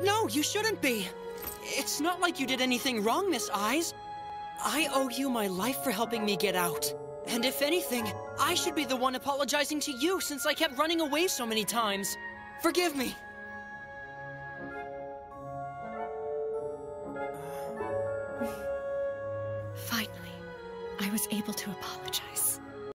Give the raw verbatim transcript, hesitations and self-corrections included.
No, you shouldn't be. It's not like you did anything wrong, Miss Eyes. I owe you my life for helping me get out. And if anything, I should be the one apologizing to you since I kept running away so many times. Forgive me. Finally, I was able to apologize.